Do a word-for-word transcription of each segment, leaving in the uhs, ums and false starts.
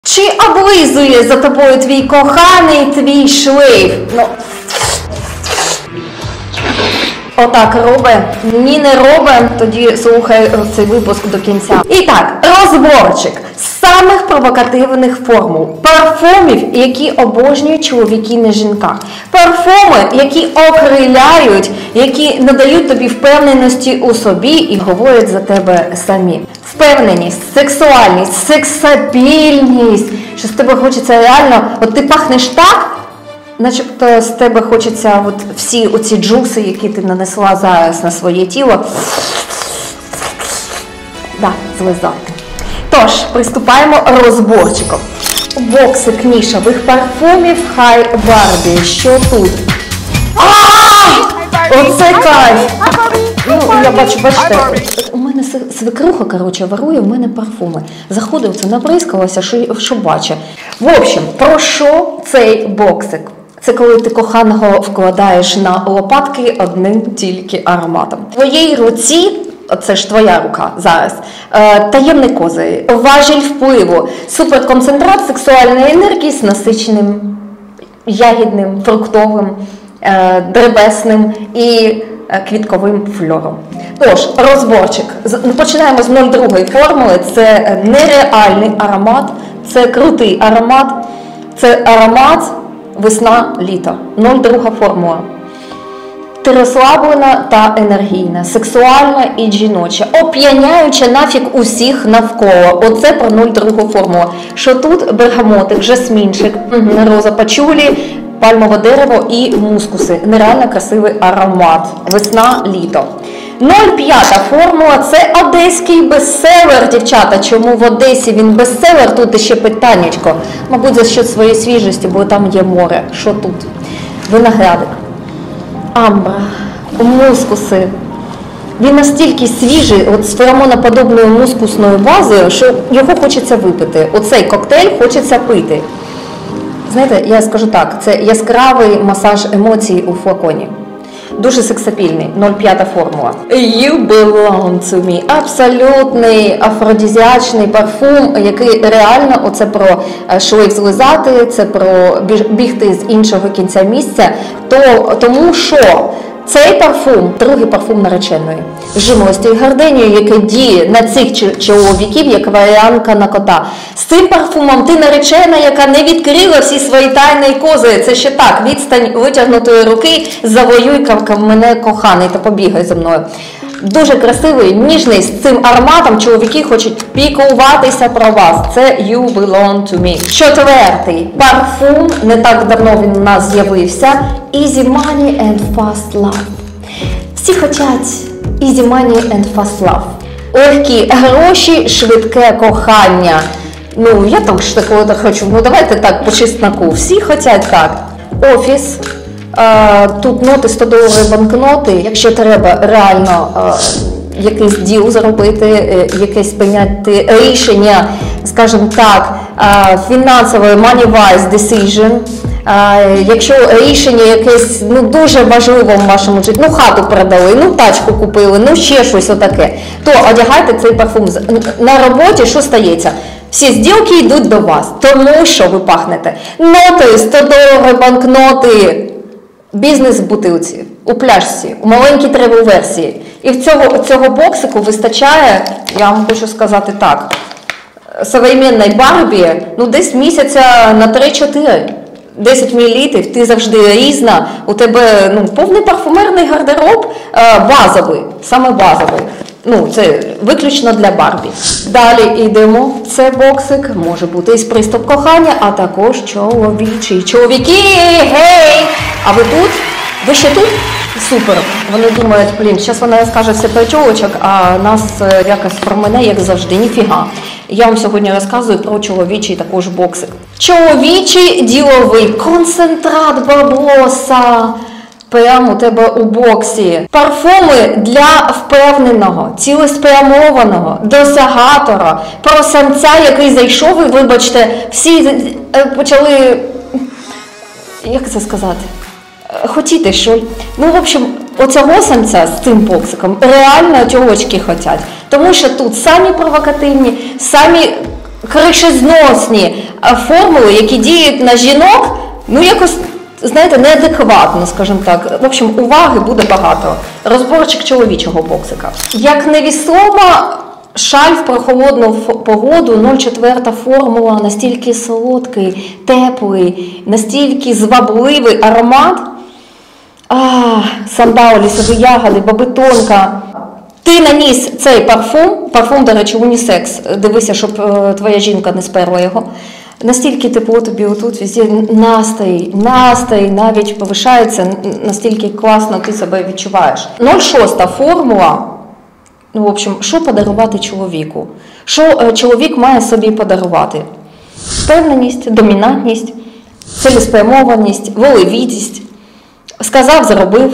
Чи облизує за тобою твій коханий, твій шлейф? Ну, отак робить? Ні, не робить. Тоді слухай цей випуск до кінця. І так, розборчик самих провокативних формул. Парфумів, які обожнюють чоловіки на жінках. Парфуми, які окриляють, які надають тобі впевненості у собі і говорять за тебе самі. Впевненість, сексуальність, сексапільність, що з тебе хочеться реально, от ти пахнеш так, начебто з тебе хочеться от всі оці джуси, які ти нанесла зараз на своє тіло, да, злизати. Тож, приступаємо розборчиком. Боксик нішових парфумів Хай Барбі. Що тут? Ааа! Оце кайф! Ну, я бачу, бачите, у мене свекруха, коротше, ворує в мене парфуми. Заходив, це наприскалася, що, що бачить. В общем, про що цей боксик? Це коли ти коханого вкладаєш на лопатки одним тільки ароматом. В твоїй руці, це ж твоя рука зараз, таємний козир, важіль впливу, суперконцентрат сексуальної енергії з насиченим, ягідним, фруктовим, древесним і квітковим фльором. Тож, розборчик. Починаємо з нуль другої формули. Це нереальний аромат, це крутий аромат, це аромат весна-літо. нуль друга формула. Ти розслаблена та енергійна, сексуальна і жіноча, оп'яняюча нафіг усіх навколо. Оце про нуль другу формулу. Що тут? Бергамотик, жасмінчик, роза пачулі, пальмове дерево і мускуси. Нереально красивий аромат. Весна-літо. нуль п'ята формула – це одеський бестселер, дівчата. Чому в Одесі він бестселер? Тут ще питаннячко. Мабуть, за що своєї свіжості, бо там є море. Що тут? Виноградик. Амбра, мускуси. Він настільки свіжий, от з феромоноподобною мускусною базою, що його хочеться випити. Оцей коктейль хочеться пити. Знаєте, я скажу так, це яскравий масаж емоцій у флаконі. Дуже сексапільний, нуль п'ята формула. You belong to me. Абсолютний афродизіачний парфум, який реально, оце про шлейф злизати, це про бігти з іншого кінця місця. То, тому що цей парфум, другий парфум нареченої, жіночою гординею, який діє на цих чоловіків, як варіанка на кота. З цим парфумом ти наречена, яка не відкрила всі свої тайні кози. Це ще так, відстань витягнутої руки, завоюй мене коханий та побігай за мною. Дуже красивий, ніжний, з цим ароматом чоловіки хочуть піклуватися про вас. Це You Belong to Me. Четвертий парфум, не так давно він у нас з'явився. Easy Money and Fast Love. Всі хочуть Easy Money and Fast Love. Легкі гроші, швидке кохання. Ну, я так ж такого хочу. Ну, давайте так, по чесноку. Всі хочуть так. Офіс. Тут ноти, сто доларів банкноти, якщо треба реально якийсь діл зробити, якесь прийняти рішення, скажімо так, фінансове money-wise decision, якщо рішення якесь ну, дуже важливе в вашому житті, ну хату продали, ну тачку купили, ну ще щось отаке, то одягайте цей парфум. На роботі що стається? Всі зділки йдуть до вас, тому що ви пахнете. Ноти, сто доларів банкноти, бізнес в бутилці, у пляшці, у маленькій тревел-версії. І в цього, цього боксику вистачає, я вам хочу сказати так, современної Барбі, ну десь місяця на три-чотири. десять мілілітрів, ти завжди різна, у тебе ну, повний парфумерний гардероб, базовий, саме базовий. Ну, це виключно для Барбі. Далі йдемо. Це боксик, може бути із приступ кохання, а також чоловічий. Чоловіки, гей! А ви тут? Ви ще тут? Супер. Вони думають, блін, зараз вона розкаже все про чоловічок, а нас якось про мене, як завжди, ніфіга. Я вам сьогодні розказую про чоловічий також боксик. Чоловічий діловий концентрат баблоса. Прямо у тебе у боксі. Парфуми для впевненого, цілеспрямованого, досягатора, про самця, який зайшов і, вибачте, всі почали, як це сказати, хотіти, що, ну, в общем, оцього самця з цим боксиком реально тьолочки хотять. Тому що тут самі провокативні, самі кришезносні формули, які діють на жінок, ну якось, знаєте, неадекватно, скажімо так. В общем, уваги буде багато. Розборчик чоловічого боксика. Як невісома шаль в прохолодну погоду, нуль чотири формула, настільки солодкий, теплий, настільки звабливий аромат. А, самбао, лісові ягоди, бабитонка. Ти наніс цей парфум, парфум, до речі, унісекс, дивися, щоб е, твоя жінка не сперла його. Настільки тепло тобі отут, везде настрій, настрій навіть повишається, настільки класно ти себе відчуваєш. нуль шість формула, ну, в общем, що подарувати чоловіку? Що е, чоловік має собі подарувати? Впевненість, домінантність, цілеспрямованість, волевітість. Сказав, заробив.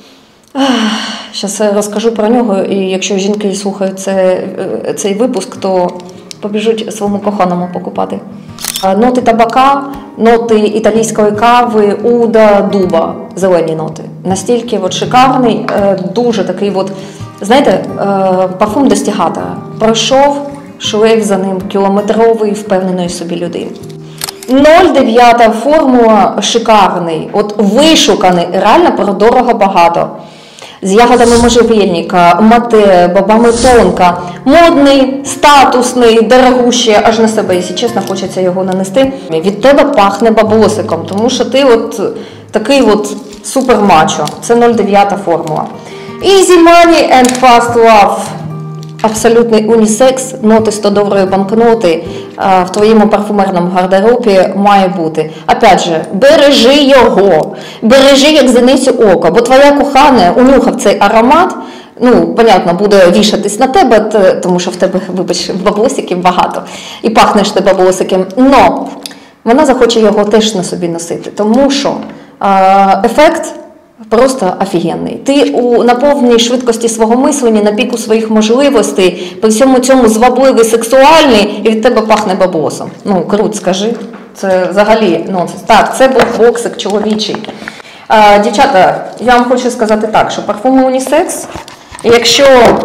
Зараз розкажу про нього, і якщо жінки слухають це, цей випуск, то побіжуть своєму коханому покупати. Ноти табака, ноти італійської кави, уда, дуба, зелені ноти. Настільки от шикарний, дуже такий от, знаєте, парфум достигатора. Пройшов шлейф за ним кілометровий впевненої собі людини. нуль дев'ять формула шикарний, от вишуканий, реально про дорого багато. З ягодами можжевельника, мате, бобами тонка, модний, статусний, дорогущий, аж на себе, якщо чесно, хочеться його нанести. Від тебе пахне бабосиком, тому що ти от такий от супермачо. Це нуль дев'ять формула. Easy money and fast love. Абсолютний унісекс, ноти сто доларової банкноти в твоєму парфумерному гардеробі має бути. Опять же, бережи його, бережи як зеницю ока, бо твоя кохана, унюхав цей аромат, ну, понятно, буде вішатись на тебе, тому що в тебе, вибач, баблосиків багато, і пахнеш ти баблосиком, но вона захоче його теж на собі носити, тому що ефект просто офігенний. Ти у, на повній швидкості свого мислення, на піку своїх можливостей, при всьому цьому звабливий, сексуальний, і від тебе пахне баблосом. Ну, круть, скажи. Це взагалі нонсенс. Так, це був боксик чоловічий. А, дівчата, я вам хочу сказати так, що парфуми унісекс, якщо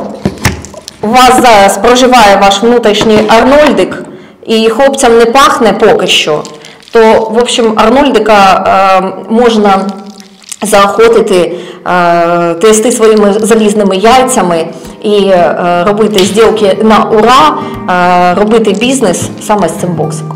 у вас зараз проживає ваш внутрішній Арнольдик, і хлопцям не пахне поки що, то, в общем, Арнольдика а, можна заохотити, е, трясти своїми залізними яйцями і е, робити зділки на ура, е, робити бізнес саме з цим боксиком.